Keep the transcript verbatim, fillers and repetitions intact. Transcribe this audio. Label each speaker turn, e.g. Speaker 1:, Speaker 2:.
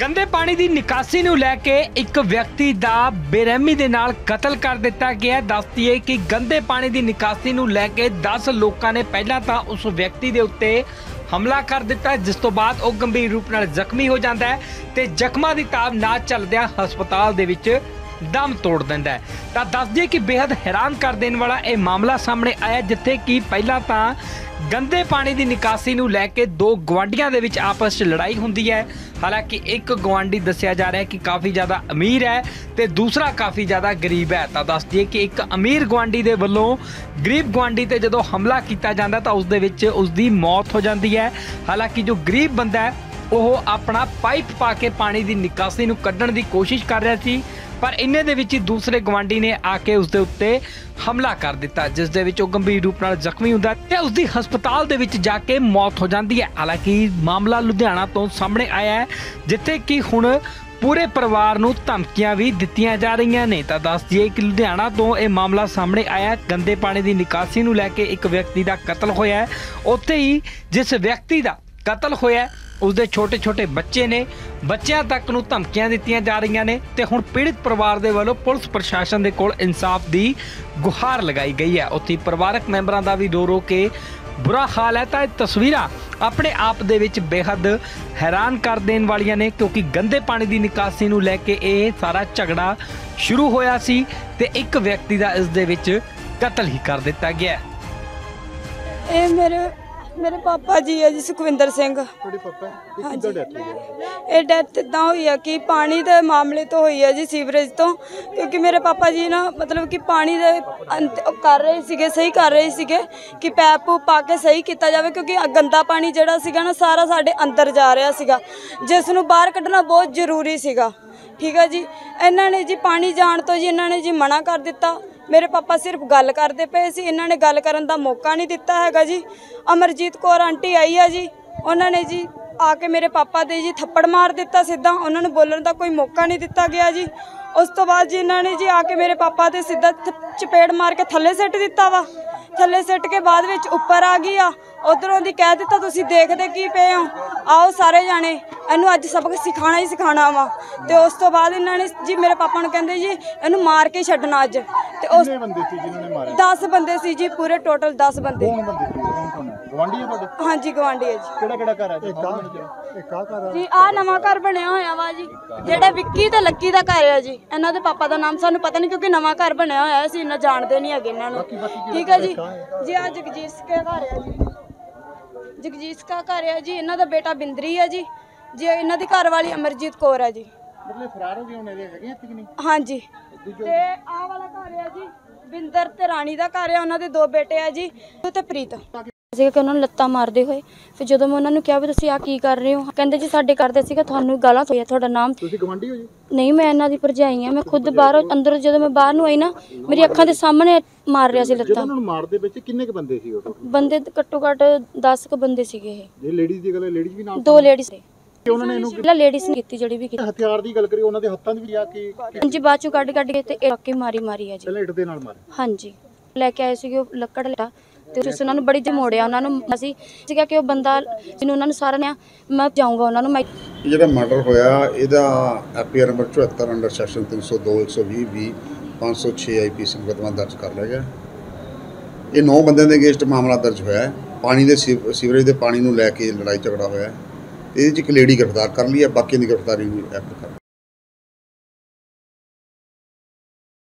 Speaker 1: गंदे पानी की निकासी नूं लैके एक व्यक्ति का बेरहमी दे नाल कतल कर दिता गया। दस दिए कि गंदे पानी की निकासी नूं लैके दस लोगों ने पहला तो उस व्यक्ति के उत्ते हमला कर दिता, जिस तो बाद वो गंभीर रूप नाल जख्मी हो जाता है ते जख्मां दी ताब ना चलदियां हस्पताल दे विच दम तोड़ दिंदा है। तो दस दिए कि बेहद हैरान कर देने वाला यह मामला सामने आया, जिथे कि पहला तो गंदे पानी की निकासी नूं लैके दो गवांढियां दे विच आपस च लड़ाई हुंदी है। हालांकि एक गवांढी दस्सिया जा रहा है कि काफ़ी ज़्यादा अमीर है तो दूसरा काफ़ी ज़्यादा गरीब है। तो दस दिए कि एक अमीर गवांढी दे वल्लों गरीब गवांढी ते जदों हमला किया जाता तो उसदे विच उसदी मौत हो जाती है। हालांकि जो गरीब बंदा है वह अपना पाइप पा के पानी की निकासी नूं कड्ढण दी कोशिश कर रहा सी, पर इन्ने दे विच दूसरे गवांढी ने आके उसदे उत्ते हमला कर दिता, जिस दे विच वो गंभीर रूप नाल जख्मी हुंदा ते उसदी हस्पताल दे विच जाके मौत हो जाती है। हालांकि मामला लुधियाना तो सामने आया है, जिथे कि हुण पूरे परिवार नूं धमकियां भी दित्तियां जा रही ने। तो दस दिए कि लुधियाना तो यह मामला सामने आया, गंदे पानी की निकासी नूं लैके एक व्यक्ति का कतल होया है। उत्थे ही जिस व्यक्ति का कतल होया उसदे छोटे छोटे बच्चे ने, बच्चों तक नूं धमकियां दित्तियां जा रही ने ते हुण पीड़ित परिवार दे वल्लों पुलिस प्रशासन दे कोल इंसाफ दी गुहार लगाई गई है। उत्थे परिवारक मैंबरां दा भी रो रो के बुरा हाल है। तो ये तस्वीरां अपने आप दे विच बेहद हैरान कर देने वालियां ने, क्योंकि गंदे पानी की निकासी नूं लैके ये सारा झगड़ा शुरू होया सी ते एक व्यक्ति का इस दे विच कतल ही कर दिता गया।
Speaker 2: ਇਹ ਮੇਰੇ ਮੇਰੇ ਪਾਪਾ ਜੀ ਹੈ ਜੀ ਸੁਖਵਿੰਦਰ ਸਿੰਘ।
Speaker 3: ਤੁਹਾਡੇ ਪਾਪਾ ਇਹ ਕਿੱਦਾਂ ਡੈਥ ਹੋਈ ਹੈ?
Speaker 2: ਇਹ ਡੈਥ ਇਦਾਂ ਹੋਈ ਹੈ ਕਿ ਪਾਣੀ ਦੇ ਮਾਮਲੇ ਤੋਂ ਹੋਈ ਹੈ ਜੀ, ਸੀਵਰੇਜ ਤੋਂ। ਕਿਉਂਕਿ ਮੇਰੇ ਪਾਪਾ ਜੀ ਨਾ ਮਤਲਬ ਕਿ ਪਾਣੀ ਦੇ ਅੰਤ ਕਰ ਰਹੇ ਸੀਗੇ, ਸਹੀ ਕਰ ਰਹੇ ਸੀਗੇ ਕਿ ਪੈਪ ਪੂਪ ਪਾ ਕੇ ਸਹੀ ਕੀਤਾ ਜਾਵੇ, ਕਿਉਂਕਿ ਗੰਦਾ ਪਾਣੀ ਜਿਹੜਾ ਸੀਗਾ ਨਾ ਸਾਰਾ ਸਾਡੇ ਅੰਦਰ ਜਾ ਰਿਹਾ ਸੀਗਾ, ਜਿਸ ਨੂੰ ਬਾਹਰ ਕੱਢਣਾ ਬਹੁਤ ਜ਼ਰੂਰੀ ਸੀਗਾ। ਠੀਕ ਹੈ ਜੀ, ਇਹਨਾਂ ਨੇ ਜੀ ਪਾਣੀ ਜਾਣ ਤੋਂ ਜੀ ਇਹਨਾਂ ਨੇ ਜੀ ਮਨਾ ਕਰ ਦਿੱਤਾ। मेरे पापा सिर्फ गल करते पे सी, इन्होंने गल करन दा मौका नहीं दिता हैगा जी। अमरजीत कौर आंटी आई है जी, उन्होंने जी आके मेरे पापा दे जी थप्पड़ मार दिता सीधा, उन्होंने बोलने का कोई मौका नहीं दिता गया जी। उस तो बाद जी इन्होंने जी आके मेरे पापा दे सीधा चपेड़ मार के थले सिट दिता वा। थले सिट के बाद विच उपर आ गई आ, उधरों दी कह दिता तुसीं देखदे की पे हो, आओ सारे जाने इनू अज सबक सिखाना ही सिखाना वा। तो उस तो बाद इन्होंने जी मेरे पापा नूं कहंदे जी इनू मार के छड्डना अज। ते उस
Speaker 3: बंदे सी जिन्होंने मारे?
Speaker 2: दस बंदे सी जी, पूरे टोटल दस बंदे।
Speaker 3: कौन बंदे सी? कौन कौन है? गवांढी है ਤੁਹਾਡੇ?
Speaker 2: हाँ जी गवांढी है जी।
Speaker 3: ਕਿਹੜਾ ਕਿਹੜਾ ਘਰ ਹੈ? ਇੱਕ ਆ ਇੱਕ ਆ ਘਰ ਹੈ
Speaker 2: जी आ नवां घर बनया होया वा जी, जेड़ा विक्की ते लक्की दा घर है जी। इन्हां दे पापा दा नाम सानू पता नहीं, क्योंकि नवां घर बनया होया है, असीं इन्ना जाणदे नहीं हैगे इन्हां नूं। ठीक है जी। जी आ जगजीत का घर है जी, जगजीत का घर है जी। इन्हां दा बेटा बिंदरी है जी, जी इन्हां दी घर वाली अमरजीत कौर है जी।
Speaker 3: मतलब फरार हो गए होने दे हैगे इत्थे कि नहीं?
Speaker 2: हाँ जी। ते आ वाला घर है जी बिंदर ते रानी दा घर है, उन्हां दे दो बेटे है जी ते प्रीत। ਸੀਗਾ ਕਿ ਉਹਨਾਂ ਨੂੰ ਲੱਤਾਂ ਮਾਰਦੇ ਹੋਏ। ਫਿਰ ਜਦੋਂ ਮੈਂ ਉਹਨਾਂ ਨੂੰ ਕਿਹਾ ਵੀ ਤੁਸੀਂ ਆ ਕੀ ਕਰ ਰਹੇ ਹੋ, ਕਹਿੰਦੇ ਜੀ ਸਾਡੇ ਕਰਦੇ ਸੀਗਾ ਤੁਹਾਨੂੰ ਗਾਲਾਂ ਹੋਇਆ, ਤੁਹਾਡਾ ਨਾਮ।
Speaker 3: ਤੁਸੀਂ ਗਵਾਂਢੀ ਹੋ ਜੀ?
Speaker 2: ਨਹੀਂ, ਮੈਂ ਇਹਨਾਂ ਦੀ ਭਰਜਾਈ ਆ। ਮੈਂ ਖੁਦ ਬਾਹਰੋਂ ਅੰਦਰ ਜਦੋਂ ਮੈਂ ਬਾਹਰ ਨੂੰ ਆਈ ਨਾ, ਮੇਰੀ ਅੱਖਾਂ ਦੇ ਸਾਹਮਣੇ ਮਾਰ ਰਿਹਾ ਸੀ ਲੱਤਾਂ।
Speaker 3: ਜਦੋਂ ਉਹਨਾਂ ਨੂੰ ਮਾਰਦੇ ਵਿੱਚ ਕਿੰਨੇ ਕ ਬੰਦੇ ਸੀ ਉਹ?
Speaker 2: ਬੰਦੇ ਘੱਟੋ ਘੱਟ ਦਸ ਕ ਬੰਦੇ ਸੀਗੇ। ਇਹ
Speaker 3: ਜੇ ਲੇਡੀਜ਼ ਦੀ ਗੱਲ ਹੈ, ਲੇਡੀਜ਼ ਵੀ ਨਾਲ?
Speaker 2: ਦੋ ਲੇਡੀਜ਼ ਸੀ।
Speaker 3: ਉਹਨਾਂ ਨੇ ਇਹਨੂੰ
Speaker 2: ਪਹਿਲਾਂ ਲੇਡੀਜ਼ ਨੇ ਕੀਤੀ ਜਿਹੜੀ ਵੀ ਕੀਤੀ।
Speaker 3: ਹਥਿਆਰ ਦੀ ਗੱਲ ਕਰੀ, ਉਹਨਾਂ ਦੇ ਹੱਥਾਂ 'ਚ ਵੀ ਆ ਕੇ
Speaker 2: ਹਾਂਜੀ ਬਾਅਦ ਚੋਂ ਕੱਢ ਕੱਢ ਕੇ ਤੇ ਇਹ ਕੇ ਮਾਰੀ ਮਾਰੀ ਆ ਜੀ।
Speaker 3: ਪਹਿਲਾਂ ਇੱਟ ਦੇ ਨਾਲ ਮਾਰੇ?
Speaker 2: ਹਾਂਜੀ ਲੈ ਕੇ ਆਏ ਸੀਗੇ ਉਹ ਲੱਕੜ ਲਿਆ ਤੇ ਉਸ ਉਹਨਾਂ ਨੂੰ ਬੜੀ ਜਮੋੜਿਆ। ਉਹਨਾਂ ਨੂੰ ਅਸੀਂ ਸੀਗਾ ਕਿ ਉਹ ਬੰਦਾ ਜਿਹਨੂੰ ਉਹਨਾਂ ਨੂੰ ਸਾਰਿਆਂ ਨੇ ਮੈਂ ਜਾਊਂਗਾ ਉਹਨਾਂ ਨੂੰ। ਮੈਂ
Speaker 4: ਜਿਹੜਾ ਮਰਡਰ ਹੋਇਆ ਇਹਦਾ ਐਫਆਈਆਰ ਨੰਬਰ ਚੁਹੱਤਰ ਅੰਡਰ ਸੈਕਸ਼ਨ ਤਿੰਨ ਸੌ ਦੋ ਇੱਕ ਸੌ ਵੀਹ ਵੀਹ ਪੰਜ ਸੌ ਛੇ ਆਈ ਪੀ ਸੀ ਮੁਕੱਦਮਾ ਦਰਜ ਕਰ ਲਿਆ ਗਿਆ। ਇਹ ਨੌ ਬੰਦਿਆਂ ਦੇ ਅਗੇਂਸਟ ਮਾਮਲਾ ਦਰਜ ਹੋਇਆ ਹੈ। ਪਾਣੀ ਦੇ ਸੀਵਰੇਜ ਦੇ ਪਾਣੀ ਨੂੰ ਲੈ ਕੇ ਲੜਾਈ ਝਗੜਾ ਹੋਇਆ। ਇਹਦੇ 'ਚ ਇੱਕ ਲੇਡੀ ਗ੍ਰਿਫਤਾਰ ਕਰ ਲਈ ਹੈ, ਬਾਕੀਆਂ ਦੀ ਗ੍ਰਿਫਤਾਰੀ ਨੂੰ ਐਕਟ ਕਰ